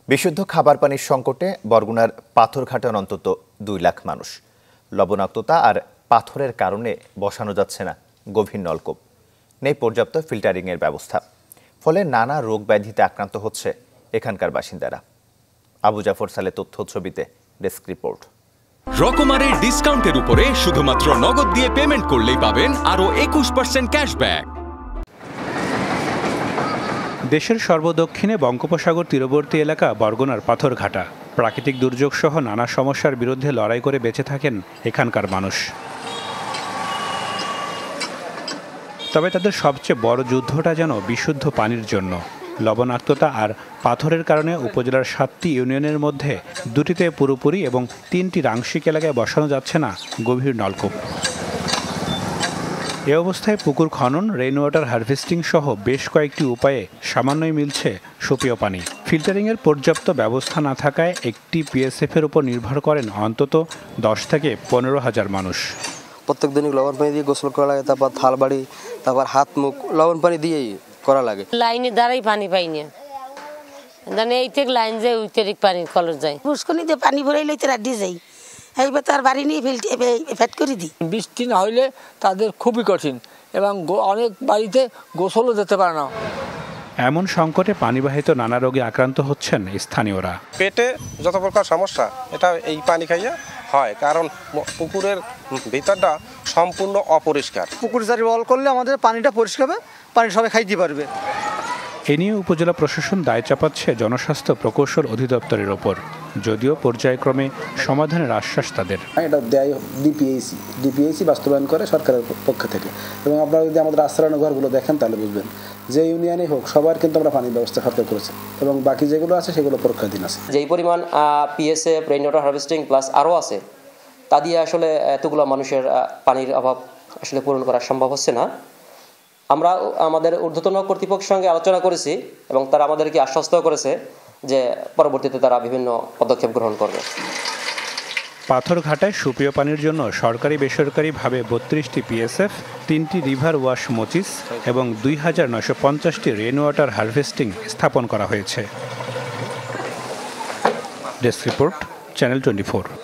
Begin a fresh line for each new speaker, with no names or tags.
বিশুদ্ধ খাবার পানির সংকটে বরগুনার পাথরঘাটার অন্তত 2 লাখ মানুষ। লবণাক্ততা আর পাথরের কারণে বসানো যাচ্ছে না গভীর নলকূপ, নেই পর্যাপ্ত ফিল্টারিংয়ের ব্যবস্থা, ফলে নানা রোগ ব্যাধিতে আক্রান্ত হচ্ছে এখানকার বাসিন্দারা। আবু জাফর সালে তথ্য ছবিতে ডেস্ক রিপোর্ট।
রকমারের ডিসকাউন্টের উপরে শুধুমাত্র নগদ দিয়ে পেমেন্ট করলেই পাবেন আরো 21% ক্যাশব্যাক।
দেশের সর্বদক্ষিণে বঙ্গোপসাগর তীরবর্তী এলাকা বরগুনার পাথরঘাটা। প্রাকৃতিক দুর্যোগ সহ নানা সমস্যার বিরুদ্ধে লড়াই করে বেঁচে থাকেন এখানকার মানুষ। তবে তাদের সবচেয়ে বড় যুদ্ধটা যেন বিশুদ্ধ পানির জন্য। লবণাক্ততা আর পাথরের কারণে উপজেলার 7টি ইউনিয়নের মধ্যে 2টিতে পুরোপুরি এবং 3টির আংশিক এলাকায় বসানো যাচ্ছে না গভীর নলকূপ। এ অবস্থায় পুকুর খনন, রেইন ওয়াটার হারভেস্টিং সহ বেশ কয়েকটি উপায়ে সামান্যই মিলছে সুপেয় পানি। ফিল্টারিংয়ের পর্যাপ্ত ব্যবস্থা না থাকায় একটি পিএসএফের উপর নির্ভর করেন অন্তত 10 থেকে 15,000 মানুষ।
প্রত্যেক দিনই লবণ পানি দিয়ে গোসল করা লাগে, তারপর থাল বাড়ি, তারপর হাত মুখ লবণ পানি দিয়েই করা লাগে।
লাইনে দাঁড়াই পানি পাই না, মানে এই থেকে লাইন যায় ওই থেকে পানি কলর যায়।
পুষ্কনিতে পানি ভরাই লইতে রাড্ডি যাই, এইবার তার বাড়ি নিয়ে ফেট করে দিই।
বৃষ্টি না হইলে তাদের খুবই কঠিন এবং অনেক বাড়িতে গোসলও যেতে পারে না।
এমন সংকটে পানিবাহিত নানা রোগে আক্রান্ত হচ্ছেন স্থানীয়রা।
পেটে যত প্রকার সমস্যা এটা এই পানি খাইয়া হয়, কারণ পুকুরের ভিতরটা সম্পূর্ণ অপরিষ্কার।
পুকুর চারি ওয়াল করলে আমাদের পানিটা পরিষ্কার হবে, পানি সবাই খাইতে পারবে।
এ নিয়ে উপজেলা প্রশাসন দায় চাপাচ্ছে জনস্বাস্থ্য প্রকৌশল অধিদপ্তরের ওপর, যদিও পর্যায়ক্রমে সমাধানের আশ্বাস তাদের।
এটা দেয় ডিপিএসি বাস্তবায়ন করে সরকারের পক্ষ থেকে। এবং আপনারা যদি আমাদের আশ্রয়ণ ঘরগুলো দেখেন তাহলে বুঝবেন যে ইউনিয়নে হোক সবার কিন্তু আমরা পানির ব্যবস্থা সরকার করেছে এবং বাকি যেগুলো আছে সেগুলো পরীক্ষাধীন আছে।
যেই পরিমাণ PSF, rain water harvesting plus আরও আছে, তা দিয়ে আসলে এতগুলো মানুষের পানির অভাব আসলে পূরণ করা সম্ভব হচ্ছে না। আমরা আমাদের ঊর্ধ্বতন কর্তৃপক্ষের সঙ্গে আলোচনা করেছি এবং তারা আমাদেরকে আশ্বস্ত করেছে যে পরবর্তীতে তারা বিভিন্ন পদক্ষেপ গ্রহণ করবে।
পাথরঘাটায় সুপেয় পানির জন্য সরকারি বেসরকারিভাবে 32টি পিএসএফ, 3টি রিভার ওয়াশ মচিস এবং 2950টি রেইন ওয়াটার হারভেস্টিং স্থাপন করা হয়েছে। Desk report, channel 24।